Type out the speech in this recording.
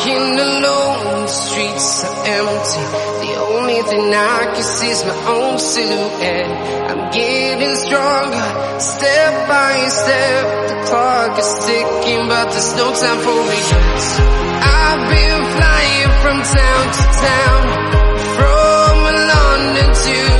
walking alone, the streets are empty. The only thing I can see is my own silhouette. I'm getting stronger, step by step. The clock is ticking, but there's no time for regrets. I've been flying from town to town, from London to